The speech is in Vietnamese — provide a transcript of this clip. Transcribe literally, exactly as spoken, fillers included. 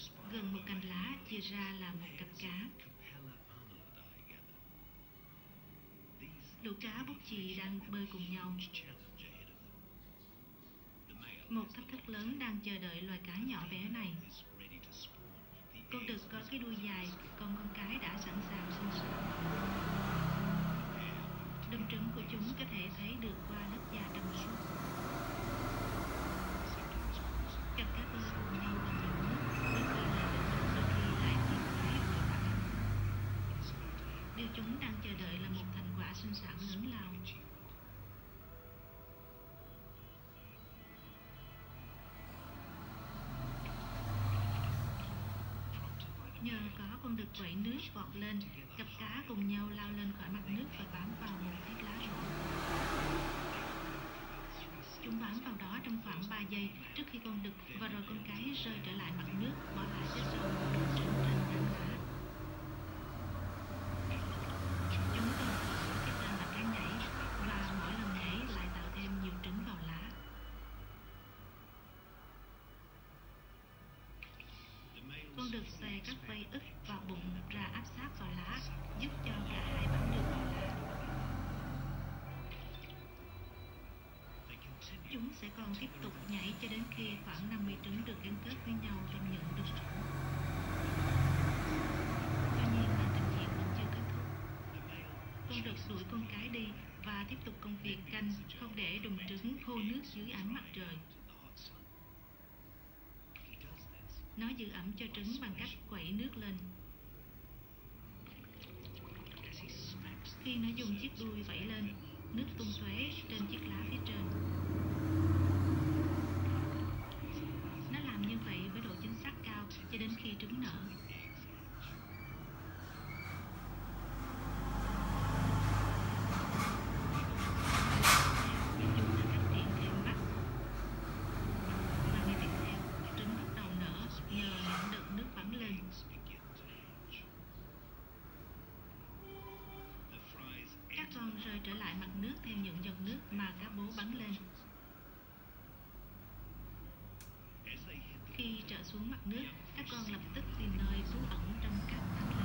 Gần một cành lá chia ra là một cặp cá. Lũ cá bút chì đang bơi cùng nhau. Một thách thức lớn đang chờ đợi loài cá nhỏ bé này. Con đực có cái đuôi dài, còn con cái đã sẵn sàng sinh sản. Đâm trứng của chúng có thể thấy được qua lớp da trong suốt. Cặp cá bơi cùng nhau bằng dòng nước, đôi khi lại đôi khi lại tìm thấy vội vã. Điều chúng đang chờ đợi là một thành quả sinh sản lớn lao. Nhờ có con đực quẩy nước vọt lên, cặp cá cùng nhau lao lên khỏi mặt nước và bám vào một chiếc lá rổ. Chúng bám vào đó trong khoảng ba giây trước khi con đực và rồi con cái rơi trở lại mặt nước, bỏ lại phía sau một đường trứng trên tán lá. Chúng còn có cái tên là cá nhảy, và mỗi lần nhảy lại tạo thêm nhiều trứng vào lá. Con đực xòe các vây ức vào bụng ra áp sát vào lá, giúp cho cả hai bám được vào lá. Chúng sẽ còn tiếp tục nhảy cho đến khi khoảng năm mươi trứng được gắn kết với nhau trong những đực trứng. Tuy nhiên, màn trình diễn vẫn chưa kết thúc. Con đực đuổi con cái đi và tiếp tục công việc canh, không để đùng trứng khô nước dưới ánh mặt trời. Nó giữ ẩm cho trứng bằng cách quẩy nước lên. Khi nó dùng chiếc đuôi vẩy lên, nước tung tóe trên chiếc lá phía trên. Nó làm như vậy với độ chính xác cao cho đến khi trứng nở. Chúng đã phát triển thêm mắt. Và ngay tiếp theo, trứng bắt đầu nở nhờ những đợt nước bắn lên. Các con rơi trở lại mặt nước theo những giọt nước mà cá bố bắn lên. Khi trở xuống mặt nước, các con lập tức tìm nơi trú ẩn trong các tán lá.